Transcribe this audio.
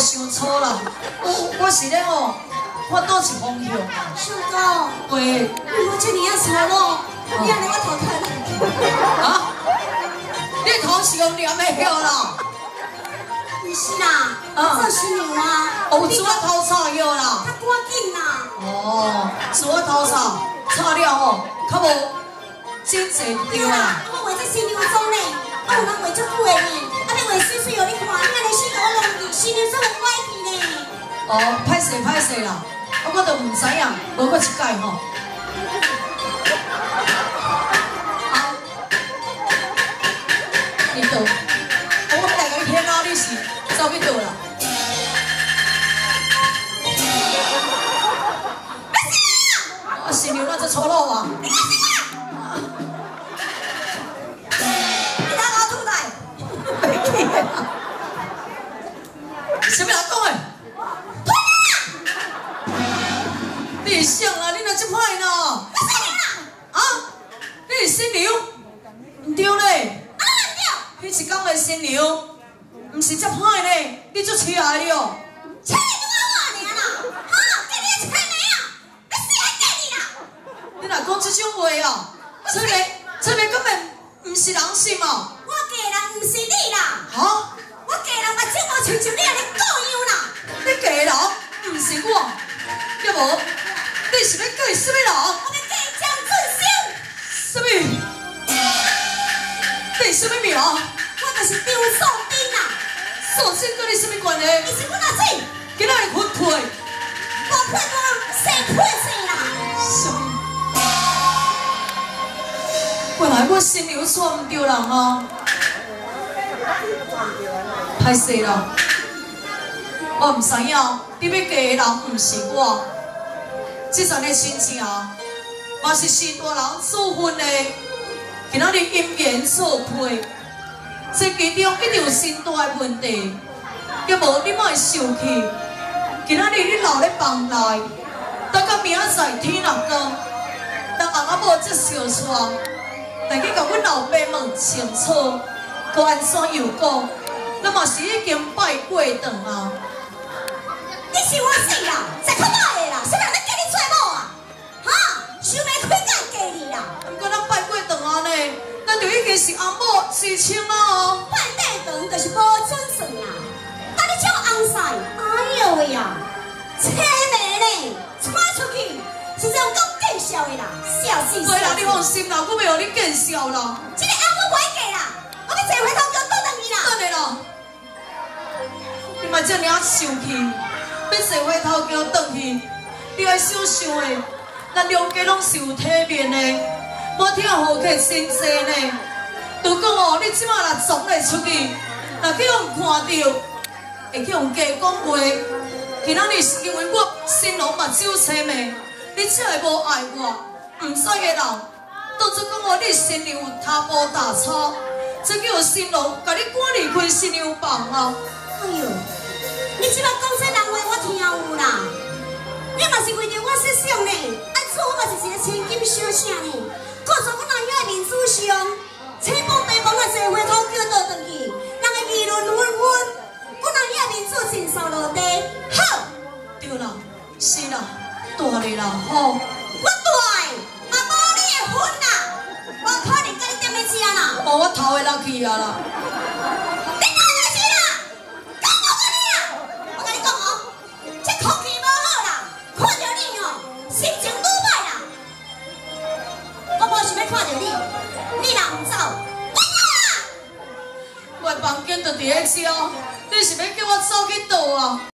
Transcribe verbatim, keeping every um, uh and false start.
伤粗啦，我我是咧吼，我倒是方向。 小哥， 喂， 你我这年粗咯，你安尼我头疼。 啊？你头是用黏的晓啦？ 不是啦，做新娘啊， 哦，做我头炒晓啦。 较赶紧啦。 哦，做我头炒，炒了吼，较无真济对啦。 我画这新娘妆呢，我有人画足久的呢，啊，你画水水哦，你看，你安尼死甲我弄去，新娘妆我歪去呢。 哦，歹势歹势啦，我我都唔知影，无过一届吼。好，你倒，我大家听到你是走去倒啦？啊，新娘那只粗鲁啊！ 你哪个吐来？ 袂记啊！什么人讲的？你是谁啦？你若这歹呢？啊？你是新娘？唔对咧。 啊，对。 你是讲的新娘，唔是这歹咧，你做起来了。 切你个我尔啦，哈，给你切你啊，你死还给你啦！ 你若讲这种话哦，这个这个根本唔是人心哦。 我嫁人唔是你啦， 哈？ 我嫁人目睭无亲像你安尼各样啦。 你嫁人唔是我，要无你是要嫁什么人？ 我要嫁江俊生。 什么？你什么名？ 我就是张素贞啦。 素贞跟你什么关系？ 你是我阿姊， 今仔日分配， 我配我生配生啦。 什么？原来我心里错唔对人哦，歹势啦，我唔知影，你要嫁的人唔是我，这阵的亲情嘛是许多人做婚的，今仔日因缘错配，这其中一定有深大的问题，要无你莫会生气。今仔日你留咧房内，等到明仔载天若光，当翁仔某这小窗。但去甲阮老爸问清楚，佮安怎又讲，咱嘛是已经拜过堂啊。 你是我死啦，才可歹的啦，什么人咧嫁你做某啊？哈，想要开眼嫁你啦？ 毋过咱拜过堂啊呢，咱就已经是翁某知青啊哦。 拜地堂就是无准算啦，但你这翁婿，哎呦喂呀，车妹呢，拖出去是让讲见笑的啦，笑死！ 对啦，你放心啦，我袂互你见笑啦。 这个翁我不会嫁啦，我要坐回头叫倒转去啦。 等下啦，你莫遮尔生气，要坐回头叫转去，你爱想想的，咱两家拢是有体面的，我听好客真济呢。都讲哦，你即马若撞咧出去，若去互看到，会去互加讲话。今仔日是因为我新郎目睭青眉。你才会无爱我，唔知的人，当作讲我你新娘有他波大吵，这叫新郎甲你赶离开新娘房啊！ 哎呦，你即摆讲这人话我听有啦，你嘛是为着我设想呢，安怎我嘛是一个千金小姐呢？告诉我那遐面子上，车帮地帮啊坐回头叫倒转去，人个议论纷纷，我那遐面子真扫落地，好， 对啦，是啦。大个人吼， 我大个，嘛无你的份啦，无可能甲你点要吃啦。 哦，我头会落去啊啦！ 你哪来钱啦？讲我我你啊！我甲你讲哦，这空气无好啦，看到你哦，心情愈歹啦。我无想要看到你，你若唔走，我走啦。 我房间就伫咧遮，你是要叫我走去倒啊？